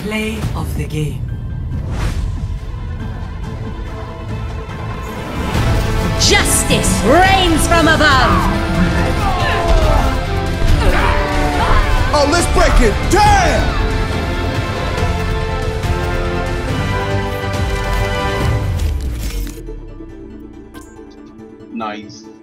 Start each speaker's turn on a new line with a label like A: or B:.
A: Play of the game.
B: Justice reigns from above!
C: Oh, let's break it down!
D: Nice.